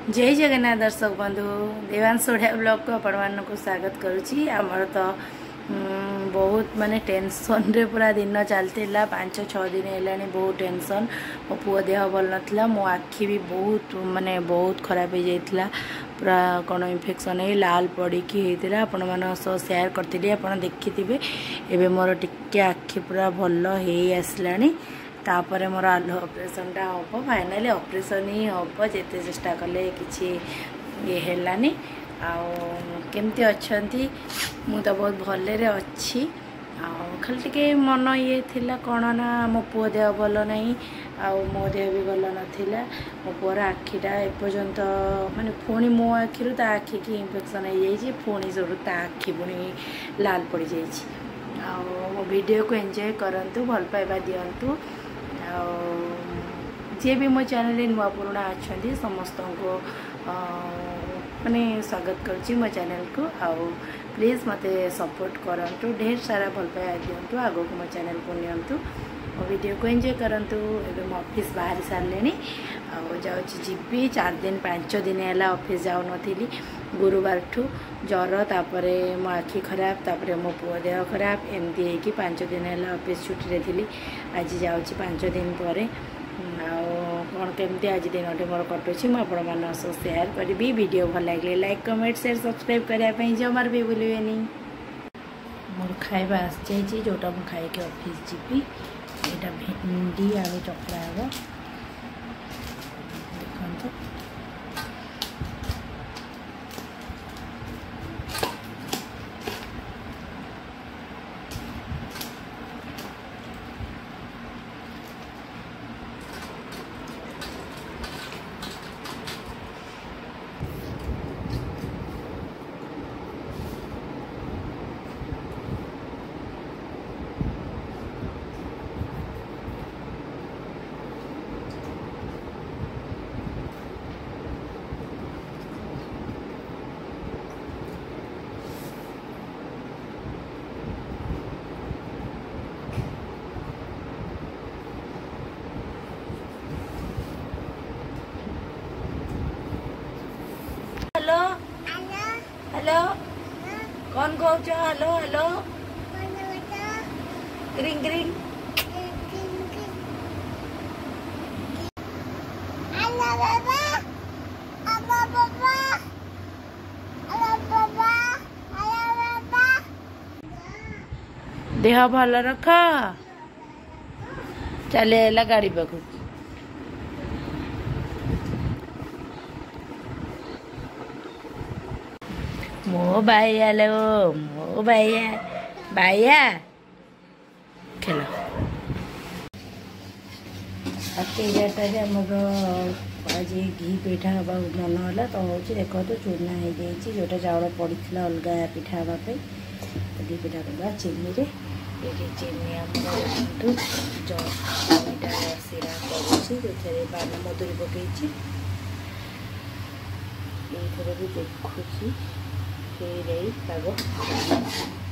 जय जगन्नाथ दर्शक बंधु देवांश ओढ़िया ब्लॉग को आपण को स्वागत करुच्ची। आमर तो बहुत माने टेंशन रे पूरा दिन चलता 5-6 दिन है बहुत टेंशन। मो पुओ देह भल नाला मो आखि भी बहुत माने बहुत खराब हो जाता पूरा कौन इन्फेक्शन है लाल पड़ी होता आपण मान सेयार करी आप देखी एवं मोर टिके आखि पूरा भल हो आसला तापर मोर आलू ऑपरेशन टा हम फाइनाली ऑपरेशन ही हम जिते चेष्टा कले कि ये हेलानी केमती अच्छा मु तो बहुत भलरे अच्छी खाली टिके मन ये थिला कौन ना मो पुओ देह भल ना मो देह भी भल नाला मो पुअर आखिटा एपर्यंत माने पुणी मो आखिरु ता आखि की इन्फेक्शन हो जाइए पुणी सब ता आखि पुणी लाल पड़ जाइए। मो वीडियो को एंजॉय करंतु भल पाइबा दियंतु जे भी मो चैनल नुआ पुराणा अच्छा समस्त को माने स्वागत करुच्ची मो चैनल को प्लीज मते सपोर्ट करंतु ढेर सारा भल पाइबा दियंतु आगो को मो चैनल को नियंतु और वीडियो को एंजॉय करंतु। एबे मो ऑफिस बाहर सारे जाऊँगी जीबी 4 दिन 5 दिन है ऑफिस जाऊ नथी गुरुवार ठू ज्वर तापर मो आखि खराब तापर मो पुओ देह खराब एमती है कि 5 दिन है ऑफिस छुट्टी थी आज जाऊँगी 5 दिन पर कौन केमती आज दिन मोर कटुच्छी मुझे सेयार करी वीडियो भल लगे लाइक कमेंट शेयर सब्सक्राइब करने जमार भी भूलें। मोर खाଇବା आसी जोटा मुझे खाई ऑफिस जीवी यहाँ भेंडी आलू चकड़ा हे देखो हेलो हेलो कौन कौच हेलो हेलो ग्रीन ग्रीन देह भल रख चले गाड़ी पाख मो भाइया लो मो भाइया भाइया खेल आमर आज घी पिठा हवा मन है तो हूँ देखो तो चूना हो जाए जोटा चाउल पड़ी अलग पिठा हाँपाई घी पिठा करवा चीनी ये चीनी आमर चीनीटा सिरा कर पान मधुरी पकई ये भी देखुची पाग